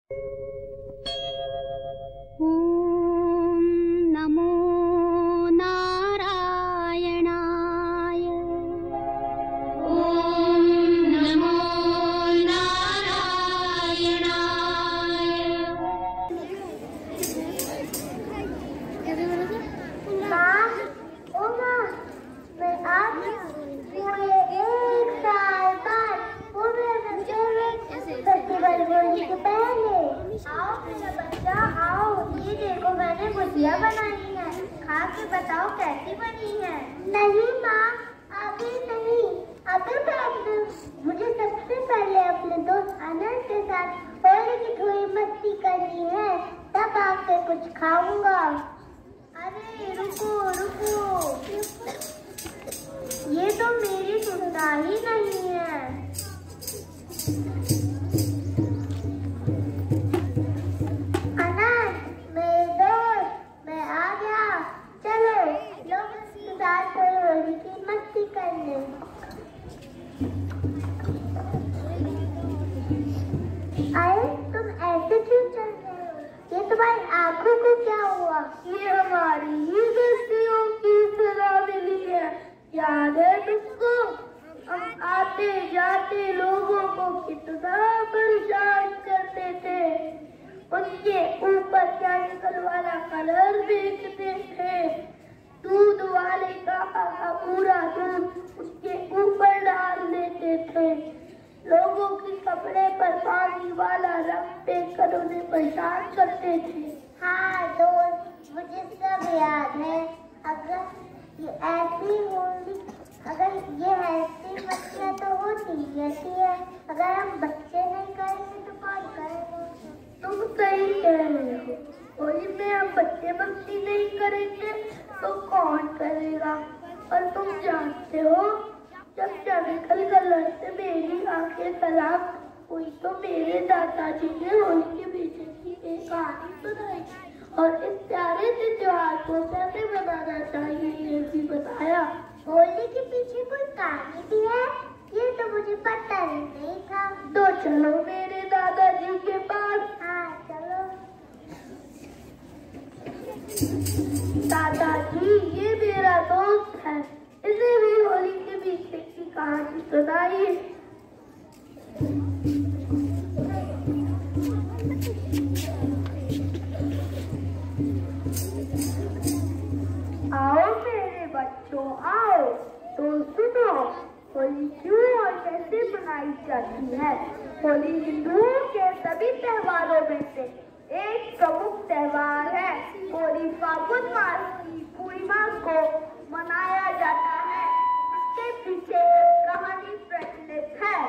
गुजिया बनाई है, खा के बताओ कैसी बनी है। नहीं माँ, अभी नहीं, अभी बैठ दो। मुझे सबसे पहले अपने दोस्त आनंद के साथ होली की थोड़ी मस्ती करनी है, तब आके कुछ खाऊंगा। अरे रुको रुको, ये तो मेरी सुनता ही नहीं है। अरे तुम ऐसे क्यों चल रहे हो? ये तुम्हारी आंखों को क्या हुआ? ये हमारी ही गलतियों की सजा मिली है। याद है तुमको? हम आते जाते लोगों को कितना परेशान करते थे। उनके ऊपर केमिकल वाला कलर बेचते थे। दूध वाले का पूरा दूध उसके ऊपर डाल देते थे। लोगों के कपड़े पर पानी वाला रंग देकर उन्हें परेशान करते थे। हाँ दोस्त, मुझे सब याद है। अगर ये ऐसी मस्तियाँ तो होती रहती है। अगर हम बच्चे नहीं करेंगे तो कौन करेगा? तुम सही कह रहे हो। होली में हम बच्चे मस्ती नहीं करेंगे तो कौन करेगा? और तुम जानते हो, जब केमिकल कलर से मेरी आंखें खराब हुई तो मेरे दादाजी ने होली के पीछे की एक कहानी सुनाई और इस प्यारे से त्योहार को कैसे मनाना चाहिए ये भी बताया। होली के पीछे कोई कहानी भी है? ये तो मुझे पता ही नहीं था। तो चलो मेरे दादाजी के पास। हाँ चलो। दादाजी, ये मेरा दोस्त है, इसे भी होली के पीछे की कहानी सुनाइए। आओ मेरे बच्चों आओ, तो सुनो होली क्यों और कैसे मनाई जाती है। होली हिंदुओं के सभी त्योहारों में से एक प्रमुख त्योहार है। होली फागुन मास की पूर्णिमा को मनाया जाता है। इसके पीछे कहानी प्रचलित है।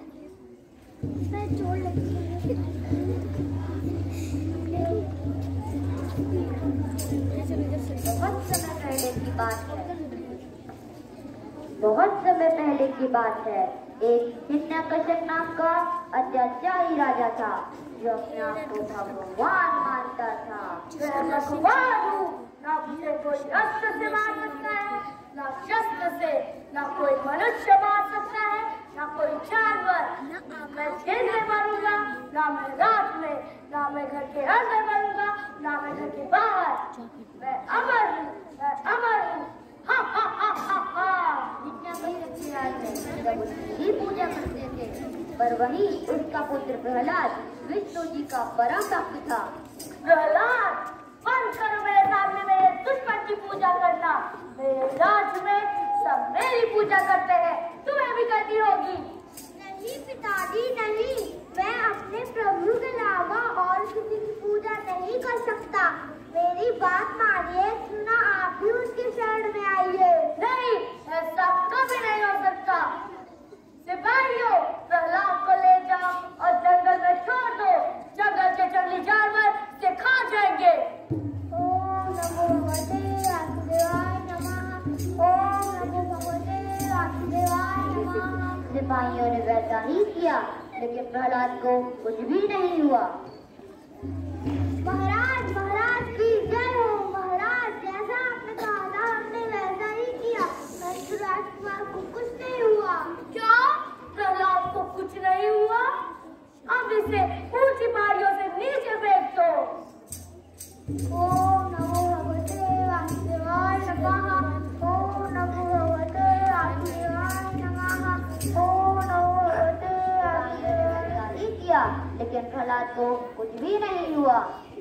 बहुत समय पहले की बात है। एक हिरण्यकश्यप नाम का अत्याचारी राजा था, जो अपने आप को भगवान मानता था। भगवान हूँ, ना मुझे कोई अस्त्र से मार सकता है, ना शस्त्र से, ना कोई मनुष्य मार सकता है, ना कोई जानवर। मैं दिन में मरूंगा, ना मैं रात में, ना मैं घर के अंदर मरूंगा, ना मैं घर के बाहर। मैं अमर हूँ, मैं अमर हूँ। हा हा हा हा हा। जब उसकी पूजा करते थे, पर वही उसका पुत्र प्रहलाद विष्णु जी का परम भक्त था। प्रहलाद, बंद करो मेरे सामने मेरे दुश्मन की पूजा करना। मेरे राज्य में सब मेरी पूजा करते हैं, तुम्हें भी करनी होगी। नहीं पिताजी नहीं, मैं अपने प्रभु के अलावा और किसी की पूजा नहीं कर सकता। मेरी बात मानिए, सुना आप भी उसके शरण में आइए। नहीं, ऐसा कभी नहीं हो सकता। सिपाहियों, प्रहलाद को ले जाओ और जंगल में छोड़ दो। जंगल के जंगली जानवर से खा जाएंगे। ओम नमो भगवते वासुदेवाय नमः। ओम नमो भगवते वासुदेवाय नमः। सिपाहियों ने वैसा ही किया, लेकिन प्रहलाद को कुछ भी नहीं हुआ। महाराज, महाराज की जय हो। महाराज, जैसा आपने कहा था हमने वैसा ही किया। राजकुमार को कुछ नहीं हुआ। क्या? प्रहलाद को कुछ नहीं हुआ? अब इसे ऊंची पहाड़ियों से ओम नमो भगवते वासुदेवाय नमः। ओम नमो भगवते वासुदेवाय नमः। ओम नमो भगवते वासुदेवाय। किया, लेकिन प्रहलाद को कुछ भी नहीं हुआ।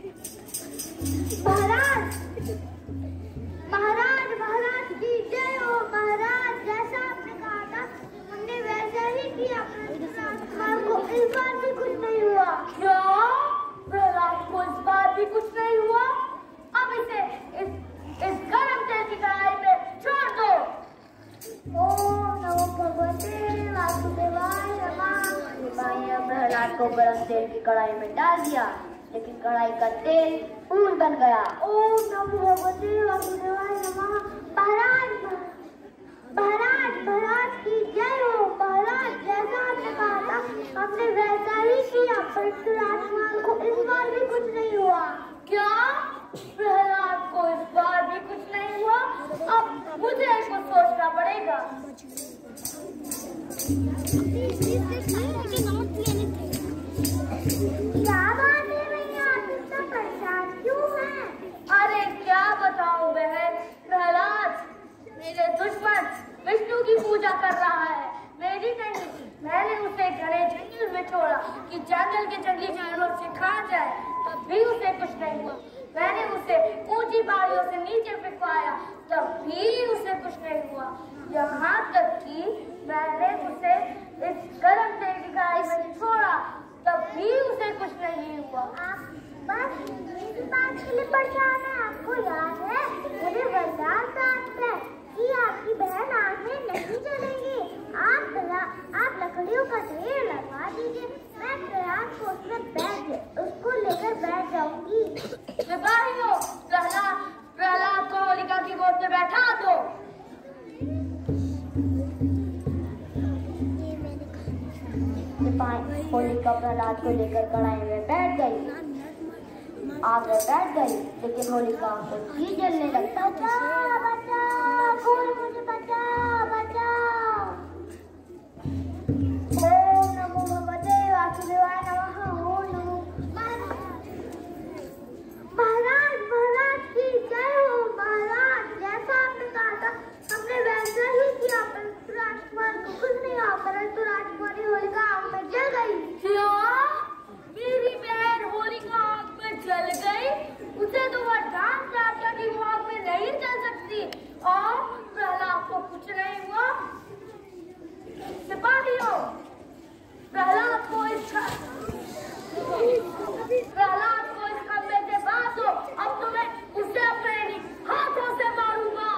महाराज महाराज महाराज की जय हो। महाराज, जैसा आपने कहा था हमने वैसा ही किया, को इस बार भी कुछ नहीं हुआ। क्या? प्रहलाद को इस बार भी कुछ नहीं हुआ? अब इसे इस गरम तेल की कढ़ाई में छोड़ दो। ओम नमो भगवते वासुदेवाय नमः। प्रहलाद को गरम तेल की कढ़ाई में डाल दिया, लेकिन कढ़ाई का तेल फूल बन गया। ओम नमो भगवते वासुदेवाय नमः। महाराज की जय हो। महाराज, जैसा आपने कहा था हमने वैसा ही किया, पर राजकुमार को इस बार भी कुछ नहीं हुआ। क्या? प्रहलाद को इस बार भी कुछ नहीं हुआ? अब मुझे कुछ सोचना पड़ेगा। क्या बात है भैया, आप इतना परेशान क्यों हैं? अरे क्या बताऊं बहन, प्रहलाद मेरे दुश्मन विष्णु की पूजा कर रहा है, मेरी नहीं। मैंने उसे घने जंगल में छोड़ा कि जंगल के जंगली जानवर से खा जाए, तब भी उसे कुछ नहीं हुआ। मैंने उसे ऊंची पहाड़ियों से नीचे फेंकवाया, तब भी उसे कुछ नहीं हुआ। यहाँ तक कि मैंने उसे इस गर्म तेल की कढ़ाई में छोड़ा, तब भी उसे कुछ नहीं हुआ। आप बस इस बात के लिए परेशान हैं। आपको याद है मुझे वरदान प्राप्त है कि आपकी बहन आग में नहीं जलेगी। आप लकड़ियों का ढेर लगवा दीजिए, मैं प्रयास को उसको लेकर बैठ जाऊंगी। सिपाहियों, प्रहलाद को होलिका की गोद में बैठा दो। होलिका प्रहलाद को लेकर कढ़ाई में बैठ गई, आग में बैठ गई, लेकिन होलिका को जी जलने लगता। बचाओ, कोई मुझे बचाओ, बचाओ। ओम नमो भगवते वासुदेवाय नमः। ओम नमो महाराज की जय हो। महाराज, जैसा आपने कहा था हमने वैसा ही किया, परंतु राजकुमार को कुछ नहीं हुआ, परंतु राजकुमारी होलिका आग में जल गई। क्या? मेरी बहन होलिका आग में जल गई? उसे तो वरदान प्राप्त था कि वो आग में नहीं जल सकती, और प्रहलाद को कुछ नहीं हुआ। सिपाहियों, प्रहलाद को इस खंबे से बांधो। अब तो मैं उसे अपने हाथों से मारूंगा।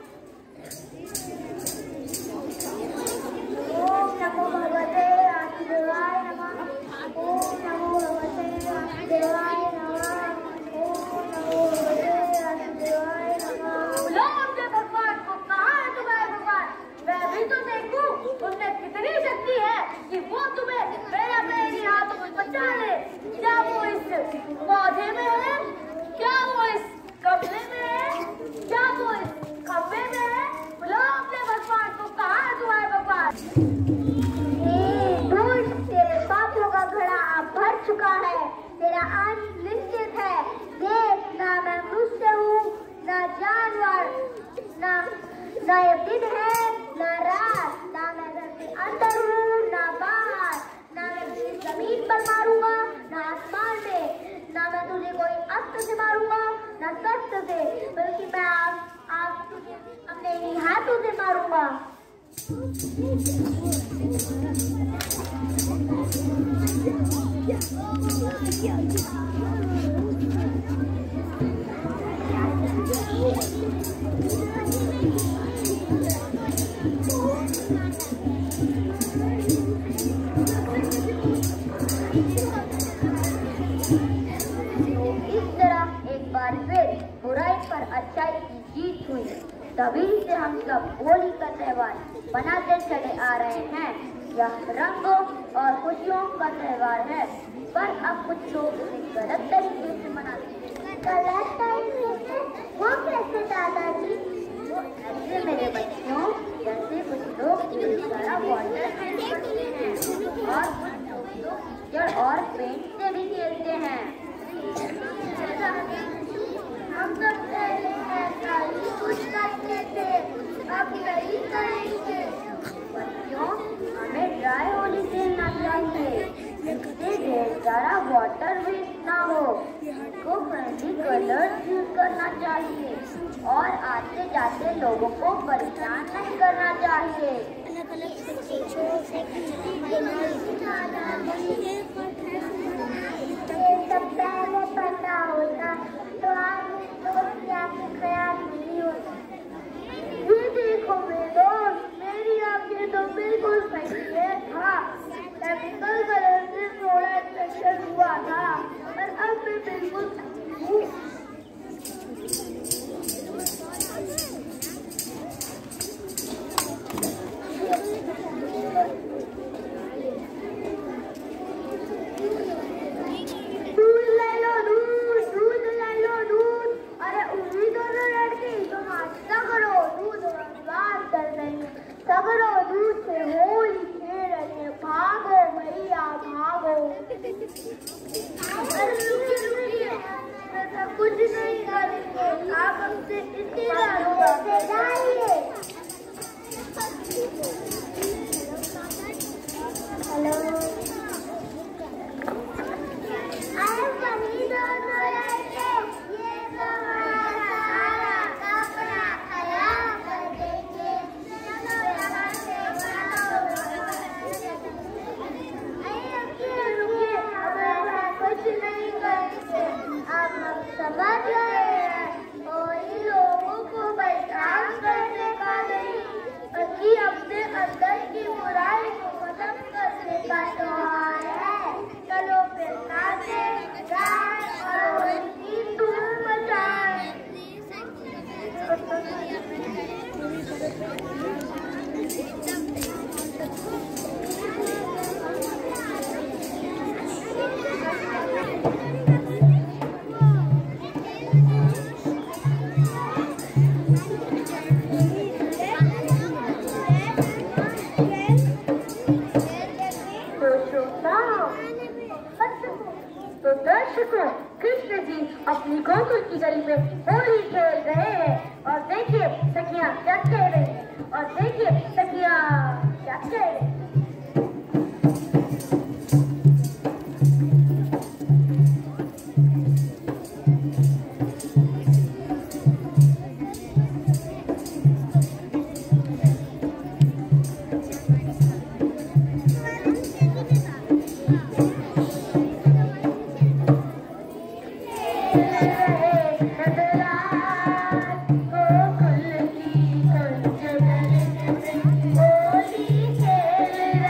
ओम नमो भगवते वासुदेवाय नमः। ओम नमो भगवते वासुदेवाय नमः। ओम नमो भगवते वासुदेवाय नमः। भगवान को कहा है तुम्हारे भगवान? मैं भी तो देखूं उसमें कितनी शक्ति है कि वो तुम्हें मेरे हाथों में बचा ले। क्या वो इस पौधे में है? क्या वो इस कमरे में है? क्या वो इस खंबे में है? बोलो अपने भगवान को, कहा है तुम्हारे भगवान? तेरे पापों का घड़ा अब भर चुका है, तेरा अंत निश्चित है। देख, ना मैं मनुष्य हूँ, ना जानवर, ना ये दिन है, ना रात, ना मैं घर के अंदर हूँ, ना बाहर, ना मैं तुझे जमीन पर मारूंगा, ना आसमान में, ना मैं तुझे कोई अस्त्र से मारूंगा, ना शस्त्र से, बल्कि मैं आप तुझे अपने ही हाथों से मारूंगा। अच्छाई की जीत हुई। तभी से हम सब होली का त्योहार मनाते चले आ रहे हैं। यह रंगों और खुशियों का त्योहार है, पर अब कुछ लोग इसे गलत तरीके से मनाते हैं। गलत तरीके से? वो कैसे दादाजी? वो ऐसे मेरे बच्चों, जैसे कुछ लोग इशारा वाटर खेलते हैं और कुछ लोग जड़ और पेंट से भी खेलते हैं। ज़्यादा वाटर वेस्ट ना हो। इको फ्रेंडली कलर्स यूज करना चाहिए और आते जाते लोगों को परेशान नहीं करना चाहिए। ये सब पहले पता होता तो आज ख्याल नहीं होता। ये देखो मेरे दोस्त, मेरी आंखें तो बिल्कुल सही है था। केमिकल कलर से थोड़ा इन्फेक्शन हुआ था पर अब मैं बिल्कुल सही हूँ। कुछ नहीं करेंगे, आप हमसे इतनी समझ गए हैं और इन लोगों को परेशान करने का नहीं बल्कि अपने अंदर की बुराई को खत्म करने का त्योहार है। चलो फिर नाचें, गाएं और उनकी धूम मचाएं। तो दर्शकों, कृष्ण जी अपनी गोकुल की गली में होली खेल रहे हैं और देखिए सखियां क्या कह रही हैं और देखिए सखियां क्या कह रही हैं। होली खेल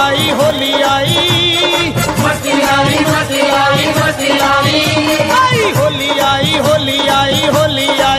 आई होली आई, मस्ती आई मस्ती आई मस्ती आई, आई होली आई होली आई होली आई।